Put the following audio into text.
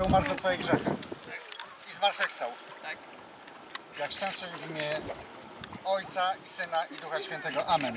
umarł za twoje grzechy. I zmartwychwstał. Tak. Jak szczęście w imię Ojca i Syna i Ducha Świętego. Amen.